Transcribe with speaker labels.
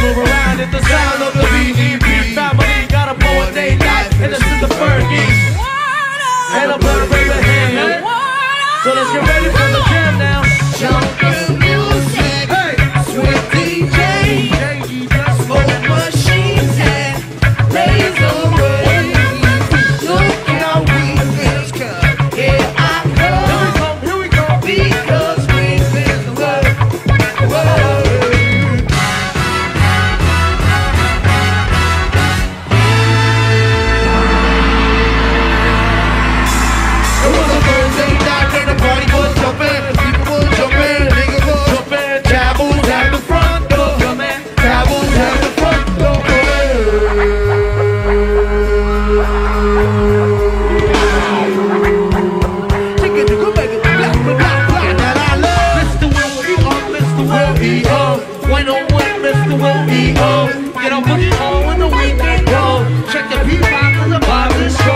Speaker 1: move around at the sound of the BEP. Family got a blow a day night, and this is the Fergie. And a blood baby hand. So let's get ready for the jam now.
Speaker 2: Jungle music, hey, sweet DJ, smoke machines and laser waves. Look how we feels come. Here I come.
Speaker 1: Here we go.
Speaker 2: Because we feel the world. It was a Thursday night and the party was jumping. People were jumping, niggas were jumping. Taboo's at the front door. Taboo's at the front door. Chicken to go back and black, black, black. That I love. Mr. Will E.O. When on when Mr. Will E.O. Get on boogie on when the weekend go. Check the P5 'cause the vibe is strong.